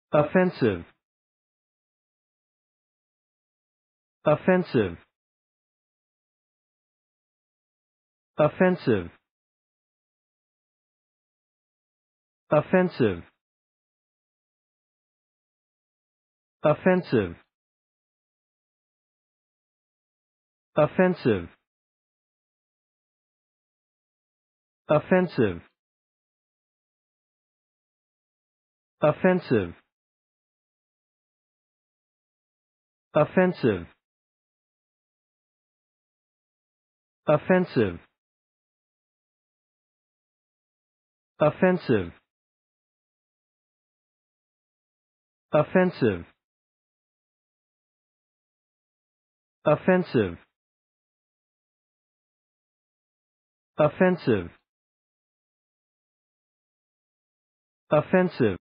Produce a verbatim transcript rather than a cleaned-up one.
offensive, offensive, offensive, offensive, offensive, offensive, offensive, offensive, offensive, offensive, offensive, offensive, offensive, offensive, offensive.